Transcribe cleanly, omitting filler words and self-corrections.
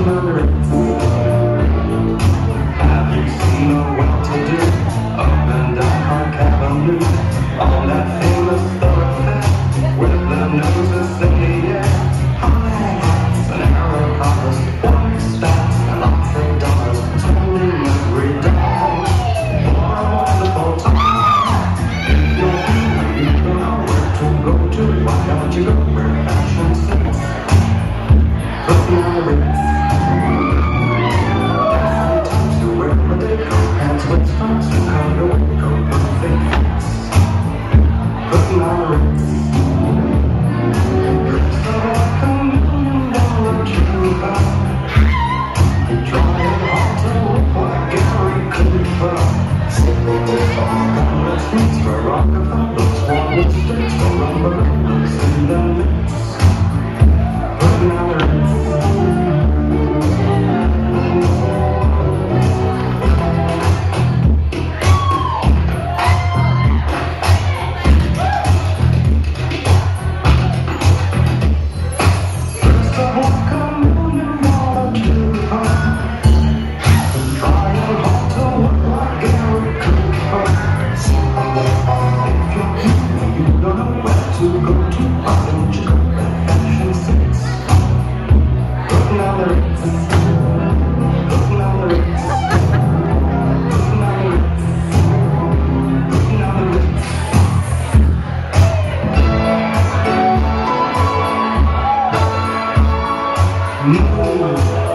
Have you seen a well-to-do up and down Park Avenue? On that famous thoroughfare with the noses in the air, high hats and arrow collars, white spats and lots of dollars, spending every dollar for a wonderful time. If you're feeling you don't know where to go to, why don't you go where fashion sits? Look now, sometimes you wear a day coat, pants with stripes, and cargo coat, perfect fits. Look now, dressed up like a $1,000,000 trooper, trying hard to look like Gary Cooper. On the streets for Rockefellers, wanted sticks for lumberers in the mix. Look now, move.